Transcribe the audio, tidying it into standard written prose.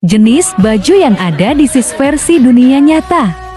Jenis baju yang ada di sis versi dunia nyata.